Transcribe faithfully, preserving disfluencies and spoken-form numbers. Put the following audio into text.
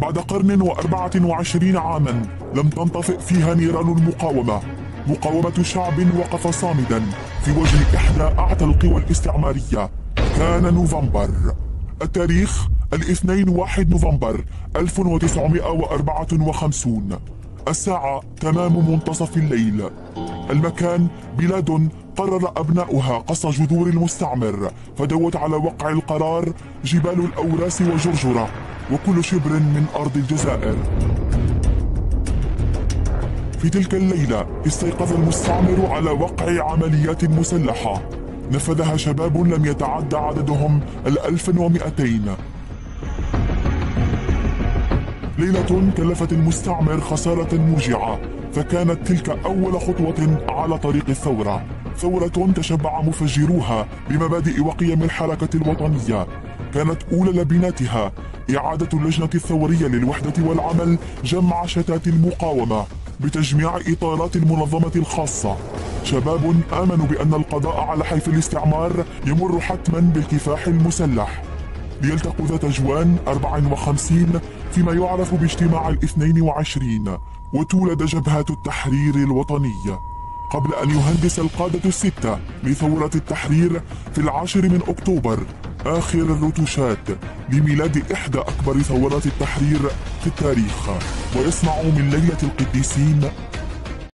بعد قرن وأربعة وعشرين عاما لم تنطفئ فيها نيران المقاومة، مقاومة شعب وقف صامدا في وجه إحدى أعتى القوى الاستعمارية. كان نوفمبر، التاريخ الاثنين واحد نوفمبر ألف وتسعمائة وأربعة وخمسين، الساعة تمام منتصف الليل. المكان بلاد قرر أبناؤها قص جذور المستعمر، فدوت على وقع القرار جبال الأوراس وجرجرة وكل شبر من أرض الجزائر. في تلك الليلة استيقظ المستعمر على وقع عمليات مسلحة نفذها شباب لم يتعدى عددهم الألف ومئتين. ليلة كلفت المستعمر خسارة موجعة، فكانت تلك أول خطوة على طريق الثورة، ثورة تشبع مفجروها بمبادئ وقيم الحركة الوطنية. كانت أولى لبناتها إعادة اللجنة الثورية للوحدة والعمل جمع شتات المقاومة بتجميع إطارات المنظمة الخاصة، شباب آمنوا بأن القضاء على حيف الاستعمار يمر حتما بالكفاح المسلح، ليلتقوا ذات جوان أربعة وخمسين فيما يعرف باجتماع الاثنين وعشرين، وتولد جبهة التحرير الوطنية قبل أن يهندس القادة الستة لثورة التحرير في العاشر من أكتوبر آخر الرتوشات لميلاد إحدى أكبر ثورات التحرير في التاريخ، ويصنع من ليلة القديسين